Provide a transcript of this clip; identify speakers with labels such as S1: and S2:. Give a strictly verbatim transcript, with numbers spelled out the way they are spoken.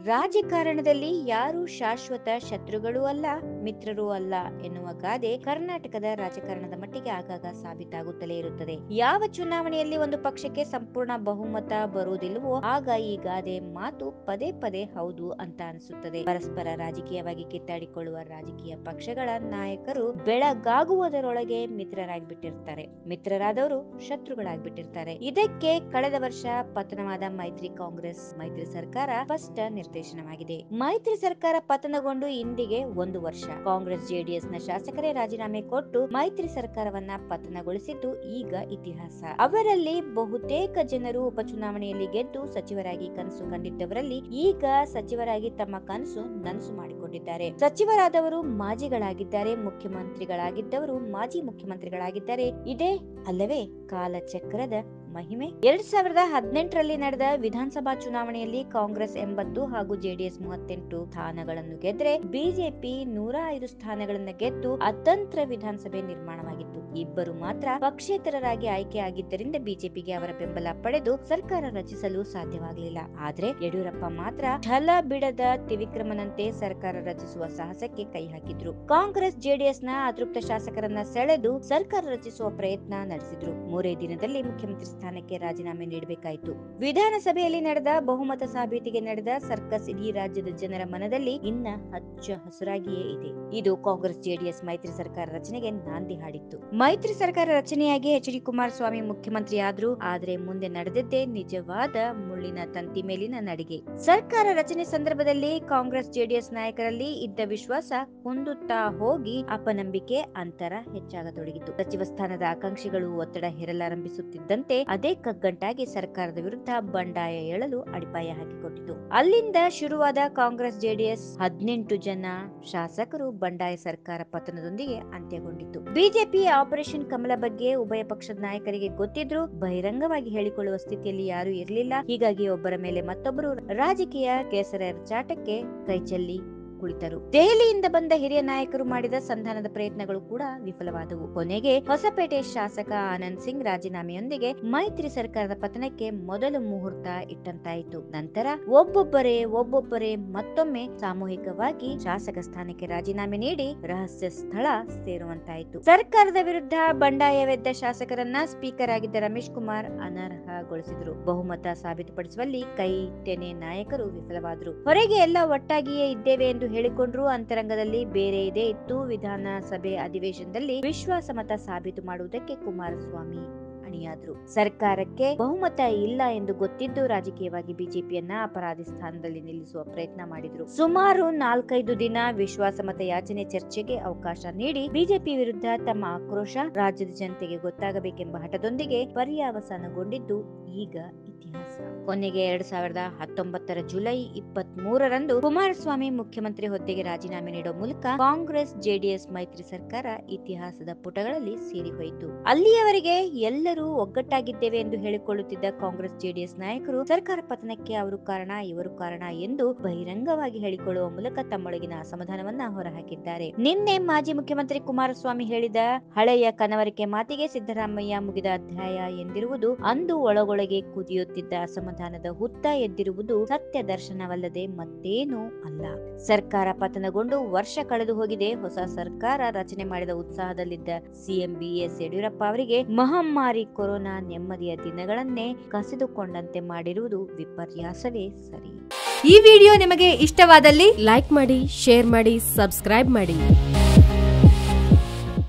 S1: ರಾಜಕಾರಣದಲ್ಲಿ ಯಾರು ಶಾಶ್ವತ ಶತ್ರುಗಳೂ ಅಲ್ಲ, ಮಿತ್ರರೂ ಅಲ್ಲ ಎನ್ನುವ ಗಾದೆ ಕರ್ನಾಟಕದ ರಾಜಕಾರಣದ ಮಟ್ಟಿಗೆ ಆಗಾಗ ಸಾಬೀತಾಗುತ್ತಲೇ ಇರುತ್ತದೆ. ಯಾವ ಚುನಾವಣೆಯಲ್ಲಿ ಒಂದು ಪಕ್ಷಕ್ಕೆ ಸಂಪೂರ್ಣ ಬಹುಮತ ಬರುವುದಿಲ್ಲವೋ ಆಗ ಈ ಗಾದೆ ಮಾತು ಪದೇ ಪದೇ ಹೌದು ಅಂತ ಅನಿಸುತ್ತದೆ. ಪರಸ್ಪರ ರಾಜಕೀಯವಾಗಿ ಕಿತ್ತಾಡಿಕೊಳ್ಳುವ ರಾಜಕೀಯ ಪಕ್ಷಗಳ ನಾಯಕರು ಬೆಳಗಾಗುವುದರೊಳಗೆ ಮಿತ್ರರಾಗ್ಬಿಟ್ಟಿರ್ತಾರೆ, ಮಿತ್ರರಾದವರು ಶತ್ರುಗಳಾಗ್ಬಿಟ್ಟಿರ್ತಾರೆ. ಇದಕ್ಕೆ ಕಳೆದ ವರ್ಷ ಪತನವಾದ ಮೈತ್ರಿ ಕಾಂಗ್ರೆಸ್ ಮೈತ್ರಿ ಸರ್ಕಾರ ಸ್ಪಷ್ಟ ನಿರ್ದೇಶನವಾಗಿದೆ. ಮೈತ್ರಿ ಸರ್ಕಾರ ಪತನಗೊಂಡು ಇಂದಿಗೆ ಒಂದು ವರ್ಷ. ಕಾಂಗ್ರೆಸ್ ಜೆಡಿಎಸ್ ನ ಶಾಸಕರೇ ರಾಜೀನಾಮೆ ಕೊಟ್ಟು ಮೈತ್ರಿ ಸರ್ಕಾರವನ್ನ ಪತನಗೊಳಿಸಿದ್ದು ಈಗ ಇತಿಹಾಸ. ಅವರಲ್ಲಿ ಬಹುತೇಕ ಜನರು ಉಪಚುನಾವಣೆಯಲ್ಲಿ ಗೆದ್ದು ಸಚಿವರಾಗಿ ಕನಸು ಕಂಡಿದ್ದವರಲ್ಲಿ ಈಗ ಸಚಿವರಾಗಿ ತಮ್ಮ ಕನಸು ನನಸು ಮಾಡಿಕೊಂಡಿದ್ದಾರೆ. ಸಚಿವರಾದವರು ಮಾಜಿಗಳಾಗಿದ್ದಾರೆ, ಮುಖ್ಯಮಂತ್ರಿಗಳಾಗಿದ್ದವರು ಮಾಜಿ ಮುಖ್ಯಮಂತ್ರಿಗಳಾಗಿದ್ದಾರೆ. ಇದೇ ಅಲ್ಲವೇ ಕಾಲಚಕ್ರದ ಮಹಿಮೆ. ಎರಡ್ ಸಾವಿರದ ಹದಿನೆಂಟರಲ್ಲಿ ನಡೆದ ವಿಧಾನಸಭಾ ಚುನಾವಣೆಯಲ್ಲಿ ಕಾಂಗ್ರೆಸ್ ಎಂಬತ್ತು ಹಾಗೂ ಜೆಡಿಎಸ್ ಮೂವತ್ತೆಂಟು ಸ್ಥಾನಗಳನ್ನು ಗೆದ್ರೆ ಬಿಜೆಪಿ ನೂರ ಐದು ಸ್ಥಾನಗಳನ್ನು ಗೆದ್ದು ಅತಂತ್ರ ವಿಧಾನಸಭೆ ನಿರ್ಮಾಣವಾಗಿತ್ತು. ಇಬ್ಬರು ಮಾತ್ರ ಪಕ್ಷೇತರರಾಗಿ ಆಯ್ಕೆ ಆಗಿದ್ದರಿಂದ ಬಿಜೆಪಿಗೆ ಅವರ ಬೆಂಬಲ ಪಡೆದು ಸರ್ಕಾರ ರಚಿಸಲು ಸಾಧ್ಯವಾಗಲಿಲ್ಲ. ಆದ್ರೆ ಯಡಿಯೂರಪ್ಪ ಮಾತ್ರ ಛಲ ಬಿಡದ ತ್ರಿವಿಕ್ರಮನಂತೆ ಸರ್ಕಾರ ರಚಿಸುವ ಸಾಹಸಕ್ಕೆ ಕೈ ಹಾಕಿದ್ರು. ಕಾಂಗ್ರೆಸ್ ಜೆಡಿಎಸ್ ನ ಅತೃಪ್ತ ಶಾಸಕರನ್ನ ಸೆಳೆದು ಸರ್ಕಾರ ರಚಿಸುವ ಪ್ರಯತ್ನ ನಡೆಸಿದ್ರು. ಮೂರೇ ದಿನದಲ್ಲಿ ಮುಖ್ಯಮಂತ್ರಿ ಸ್ಥಾನಕ್ಕೆ ರಾಜೀನಾಮೆ ನೀಡಬೇಕಾಯಿತು. ವಿಧಾನಸಭೆಯಲ್ಲಿ ನಡೆದ ಬಹುಮತ ಸಾಬೀತಿಗೆ ನಡೆದ ಸರ್ಕಸ್ ಇಡೀ ರಾಜ್ಯದ ಜನರ ಮನದಲ್ಲಿ ಇನ್ನ ಹಚ್ಚ ಹಸುರಾಗಿಯೇ ಇದೆ. ಇದು ಕಾಂಗ್ರೆಸ್ ಜೆಡಿಎಸ್ ಮೈತ್ರಿ ಸರ್ಕಾರ ರಚನೆಗೆ ನಾಂದಿ ಹಾಡಿತ್ತು. ಮೈತ್ರಿ ಸರ್ಕಾರ ರಚನೆಯಾಗಿ ಎಚ್ ಡಿ ಕುಮಾರಸ್ವಾಮಿ ಮುಖ್ಯಮಂತ್ರಿ ಆದ್ರು. ಆದ್ರೆ ಮುಂದೆ ನಡೆದಿದ್ದೇ ನಿಜವಾದ ಮುಳ್ಳಿನ ತಂತಿ ಮೇಲಿನ ನಡಿಗೆ. ಸರ್ಕಾರ ರಚನೆ ಸಂದರ್ಭದಲ್ಲಿ ಕಾಂಗ್ರೆಸ್ ಜೆಡಿಎಸ್ ನಾಯಕರಲ್ಲಿ ಇದ್ದ ವಿಶ್ವಾಸ ಕುಂದುತ್ತಾ ಹೋಗಿ ಅಪನಂಬಿಕೆ ಅಂತರ ಹೆಚ್ಚಾಗತೊಡಗಿತು. ಸಚಿವ ಸ್ಥಾನದ ಆಕಾಂಕ್ಷಿಗಳು ಒತ್ತಡ ಹೇರಲಾರಂಭಿಸುತ್ತಿದ್ದಂತೆ ಅದೇ ಕಗ್ಗಂಟಾಗಿ ಸರ್ಕಾರದ ವಿರುದ್ಧ ಬಂಡಾಯ ಏಳಲು ಅಡಿಪಾಯ ಹಾಕಿಕೊಟ್ಟಿತು. ಅಲ್ಲಿಂದ ಶುರುವಾದ ಕಾಂಗ್ರೆಸ್ ಜೆಡಿಎಸ್ ಹದಿನೆಂಟು ಜನ ಶಾಸಕರು ಬಂಡಾಯ ಸರ್ಕಾರ ಪತನದೊಂದಿಗೆ ಅಂತ್ಯಗೊಂಡಿತು. ಬಿಜೆಪಿ ಆಪರೇಷನ್ ಕಮಲ ಬಗ್ಗೆ ಉಭಯ ಪಕ್ಷದ ನಾಯಕರಿಗೆ ಗೊತ್ತಿದ್ರು ಬಹಿರಂಗವಾಗಿ ಹೇಳಿಕೊಳ್ಳುವ ಸ್ಥಿತಿಯಲ್ಲಿ ಯಾರು ಇರಲಿಲ್ಲ. ಹೀಗಾಗಿ ಒಬ್ಬರ ಮೇಲೆ ಮತ್ತೊಬ್ಬರು ರಾಜಕೀಯ ಕೆಸರೆರಚಾಟಕ್ಕೆ ಕೈಚೆಲ್ಲಿ ಕುಳಿತರು. ದೆಹಲಿಯಿಂದ ಬಂದ ಹಿರಿಯ ನಾಯಕರು ಮಾಡಿದ ಸಂಧಾನದ ಪ್ರಯತ್ನಗಳು ಕೂಡ ವಿಫಲವಾದವು. ಕೊನೆಗೆ ಹೊಸಪೇಟೆ ಶಾಸಕ ಆನಂದ್ ಸಿಂಗ್ ರಾಜೀನಾಮೆಯೊಂದಿಗೆ ಮೈತ್ರಿ ಸರ್ಕಾರದ ಪತನಕ್ಕೆ ಮೊದಲು ಮುಹೂರ್ತ ಇಟ್ಟಂತಾಯಿತು. ನಂತರ ಒಬ್ಬೊಬ್ಬರೇ ಒಬ್ಬೊಬ್ಬರೇ ಮತ್ತೊಮ್ಮೆ ಸಾಮೂಹಿಕವಾಗಿ ಶಾಸಕ ಸ್ಥಾನಕ್ಕೆ ರಾಜೀನಾಮೆ ನೀಡಿ ರಹಸ್ಯ ಸ್ಥಳ ಸೇರುವಂತಾಯಿತು. ಸರ್ಕಾರದ ವಿರುದ್ಧ ಬಂಡಾಯವೆದ್ದ ಶಾಸಕರನ್ನ ಸ್ಪೀಕರ್ ಆಗಿದ್ದ ರಮೇಶ್ ಕುಮಾರ್ ಅನರ್ಹಗೊಳಿಸಿದ್ರು. ಬಹುಮತ ಸಾಬೀತುಪಡಿಸುವಲ್ಲಿ ಕೈ ತೆನೆ ನಾಯಕರು ವಿಫಲವಾದರು. ಹೊರಗೆ ಎಲ್ಲ ಒಟ್ಟಾಗಿಯೇ ಇದ್ದೇವೆ ಎಂದು ಹೇಳಿಕೊಂಡ್ರು, ಅಂತರಂಗದಲ್ಲಿ ಬೇರೆ ಇದೇ ಇತ್ತು. ವಿಧಾನಸಭೆ ಅಧಿವೇಶನದಲ್ಲಿ ವಿಶ್ವಾಸಮತ ಸಾಬೀತು ಮಾಡುವುದಕ್ಕೆ ಕುಮಾರಸ್ವಾಮಿ ಅಣಿಯಾದ್ರು. ಸರ್ಕಾರಕ್ಕೆ ಬಹುಮತ ಇಲ್ಲ ಎಂದು ಗೊತ್ತಿದ್ದು ರಾಜಕೀಯವಾಗಿ ಬಿಜೆಪಿಯನ್ನ ಅಪರಾಧಿ ಸ್ಥಾನದಲ್ಲಿ ನಿಲ್ಲಿಸುವ ಪ್ರಯತ್ನ ಮಾಡಿದ್ರು. ಸುಮಾರು ನಾಲ್ಕೈದು ದಿನ ವಿಶ್ವಾಸಮತ ಯಾಚನೆ ಚರ್ಚೆಗೆ ಅವಕಾಶ ನೀಡಿ ಬಿಜೆಪಿ ವಿರುದ್ಧ ತಮ್ಮ ಆಕ್ರೋಶ ರಾಜ್ಯದ ಜನತೆಗೆ ಗೊತ್ತಾಗಬೇಕೆಂಬ ಹಠದೊಂದಿಗೆ ಪರ್ಯಾವಸಾನಗೊಂಡಿದ್ದು ಈಗ ಇತಿಹಾಸ. ಕೊನೆಗೆ ಎರಡ್ ಸಾವಿರದ ಹತ್ತೊಂಬತ್ತರ ಜುಲೈ ಇಪ್ಪತ್ತ್ ಮೂರರಂದು ಕುಮಾರಸ್ವಾಮಿ ಮುಖ್ಯಮಂತ್ರಿ ಹುದ್ದೆಗೆ ರಾಜೀನಾಮೆ ನೀಡುವ ಮೂಲಕ ಕಾಂಗ್ರೆಸ್ ಜೆಡಿಎಸ್ ಮೈತ್ರಿ ಸರ್ಕಾರ ಇತಿಹಾಸದ ಪುಟಗಳಲ್ಲಿ ಸೇರಿ ಹೋಯಿತು. ಅಲ್ಲಿಯವರೆಗೆ ಎಲ್ಲರೂ ಒಗ್ಗಟ್ಟಾಗಿದ್ದೇವೆ ಎಂದು ಹೇಳಿಕೊಳ್ಳುತ್ತಿದ್ದ ಕಾಂಗ್ರೆಸ್ ಜೆಡಿಎಸ್ ನಾಯಕರು ಸರ್ಕಾರ ಪತನಕ್ಕೆ ಅವರು ಕಾರಣ ಇವರು ಕಾರಣ ಎಂದು ಬಹಿರಂಗವಾಗಿ ಹೇಳಿಕೊಳ್ಳುವ ಮೂಲಕ ತಮ್ಮೊಳಗಿನ ಅಸಮಾಧಾನವನ್ನ ಹೊರಹಾಕಿದ್ದಾರೆ. ನಿನ್ನೆ ಮಾಜಿ ಮುಖ್ಯಮಂತ್ರಿ ಕುಮಾರಸ್ವಾಮಿ ಹೇಳಿದ ಹಳೆಯ ಕನವರಿಕೆ ಮಾತಿಗೆ ಸಿದ್ದರಾಮಯ್ಯ ಮುಗಿದ ಅಧ್ಯಾಯ ಎಂದಿರುವುದು, ಅಂದು ಒಳಗೊಳಗೆ ಕುದಿಯುತ್ತಿದ್ದ ಅಸಮಾಧಾನದ ಹುತ್ತ ಎದ್ದಿರುವುದು ಸತ್ಯ ದರ್ಶನವಲ್ಲದೆ ಮತ್ತೇನೂ ಅಲ್ಲ. ಸರ್ಕಾರ ಪತನಗೊಂಡು ವರ್ಷ ಕಳೆದು ಹೋಗಿದೆ. ಹೊಸ ಸರ್ಕಾರ ರಚನೆ ಮಾಡಿದ ಉತ್ಸಾಹದಲ್ಲಿದ್ದ ಸಿಎಂ ಬಿ ಎಸ್ ಯಡಿಯೂರಪ್ಪ ಅವರಿಗೆ ಮಹಾಮಾರಿ ಕೊರೋನಾ ನೆಮ್ಮದಿಯ ದಿನಗಳನ್ನೇ ಕಸಿದುಕೊಂಡಂತೆ ಮಾಡಿರುವುದು ವಿಪರ್ಯಾಸವೇ ಸರಿ.
S2: ಈ ವಿಡಿಯೋ ನಿಮಗೆ ಇಷ್ಟವಾದಲ್ಲಿ ಲೈಕ್ ಮಾಡಿ, ಶೇರ್ ಮಾಡಿ, ಸಬ್ಸ್ಕ್ರೈಬ್ ಮಾಡಿ.